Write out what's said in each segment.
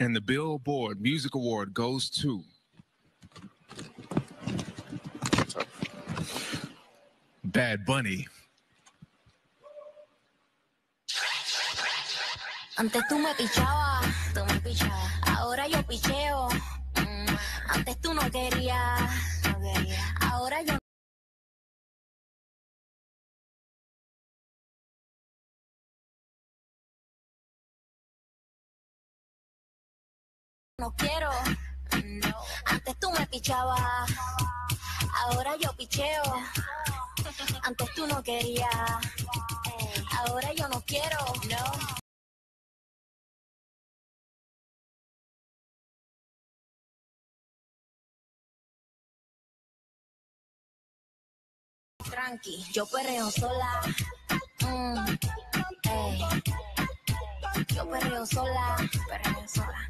And the Billboard Music Award goes to Bad Bunny. Antes tú me pichabas, ahora yo picheo. Antes tú no querías, ahora yo no quiero. Antes tú me pichabas, ahora yo picheo. Antes tú no querías, ahora yo no quiero. No. Tranqui, yo perreo sola. Yo perreo sola. Yo perreo sola.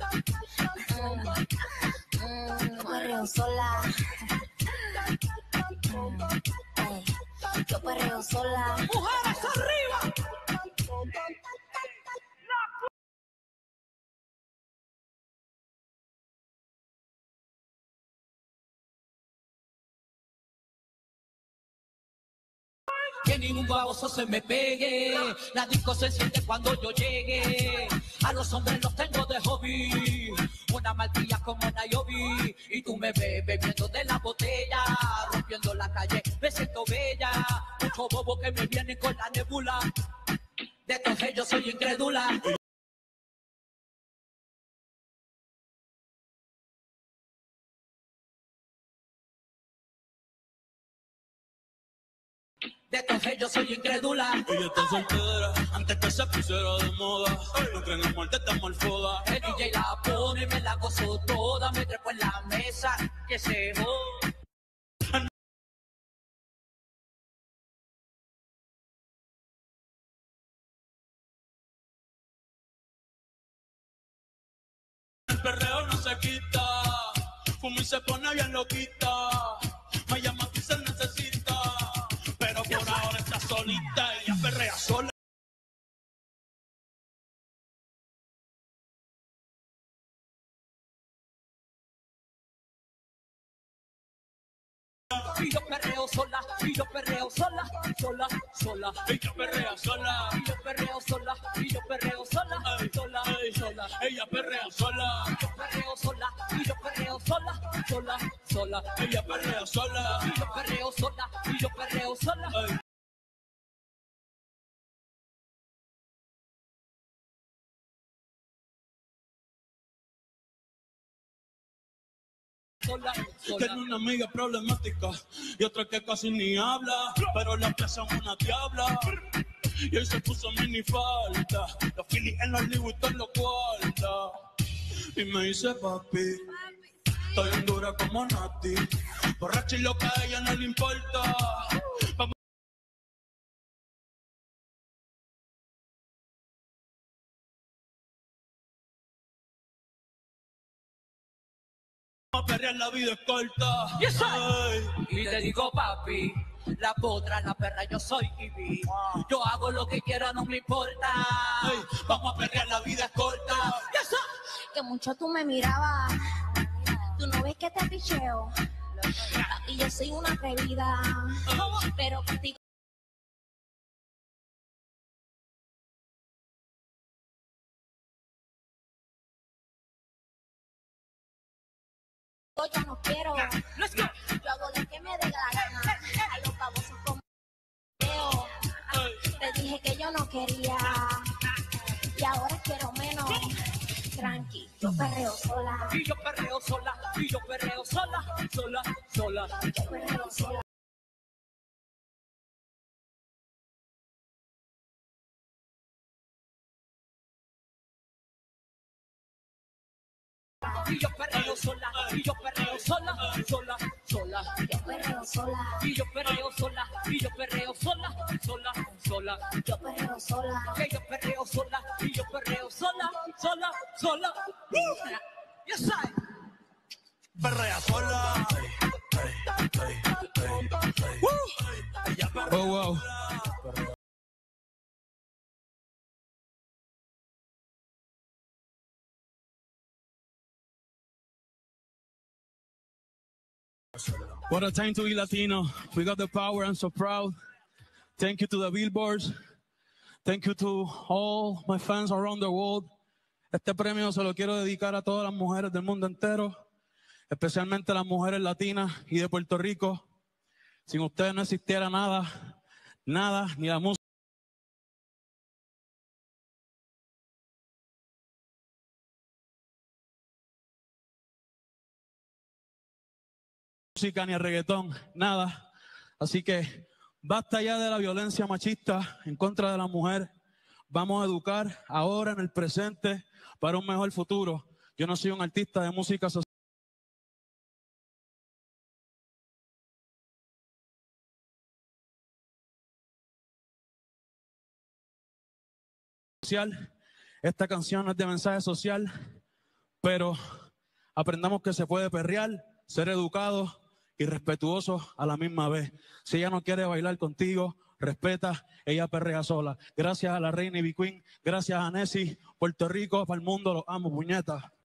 Yo perreo sola. ¡Mujeres arriba! Que ningún baboso se me pegue. La disco se siente cuando yo llegue. A los hombres los tengo de hobby. Una maltilla como Nayobi. Y tú me ves bebiendo de la botella. Rompiendo la calle, me siento bella. Mucho bobo que me vienen con la nebula. De estos yo soy incrédula. De estos yo soy incrédula. Ella está soltera antes que se pusiera de moda. No creen en muerte, está mal foda. El DJ la pone y me la gozo toda. Me trepo en la mesa, que se joda. El perreo no se quita. Fuma y se pone bien loquita. Me llama si se necesita. Pero por ahora está solita. Ella perrea sola. Y yo perreo sola, y yo perreo sola, sola, sola. Ella perrea sola. Y yo perreo sola, y yo perreo sola, sola, sola. Ella perrea sola. Y yo perreo sola, y yo perreo sola, sola, sola. Ella perrea sola. Y yo perreo sola, y yo perreo sola. Sola, sola. Tiene una amiga problemática y otra que casi ni habla, pero la pieza es una diabla. Y hoy se puso mini falta, los Phillies en los Louis Vuitton los guarda. Y me dice papi, estoy en dura como Nati, borracha y loca a ella no le importa. Vamos. A perrear, la vida es corta. Yes, Ay. Y te digo papi, la potra, la perra, yo soy Ivy. Yo hago lo que quiera, no me importa. Ay, vamos a perrear, la vida es corta. Yes, Que mucho tú me mirabas. Tú no ves que te picheo. Y yo soy una atrevida. Pero contigo yo no quiero. let's go. Yo hago lo que me dé la gana. A los babosos como veo. Te dije que yo no quería. Y ahora quiero menos. Tranqui, yo perreo sola. Y yo perreo sola, y yo perreo sola, sola, sola. Yo perreo sola. Y yo perreo sola, y yo perreo sola, sola, sola. Yo perreo sola. Y yo perreo sola, y yo perreo sola, sola, sola. Yo perreo sola. Que yo perreo sola, y yo perreo sola, sola, sola. Yes, I. Perrea sola. Ella perrea wow. What a time to be Latino. We got the power. I'm so proud. Thank you to the billboards. Thank you to all my fans around the world. Este premio se lo quiero dedicar a todas las mujeres del mundo entero, especialmente las mujeres latinas y de Puerto Rico. Sin ustedes no existiera nada, ni la música ni el reggaetón, nada. Así que basta ya de la violencia machista en contra de la mujer. Vamos a educar ahora en el presente para un mejor futuro. Yo no soy un artista de música social. Esta canción es de mensaje social, pero aprendamos que se puede perrear, ser educados y respetuosos a la misma vez. Si ella no quiere bailar contigo, respeta, ella perrea sola. Gracias a la reina Ivy Queen, gracias a Nessie, Puerto Rico, para el mundo, los amo, puñetas.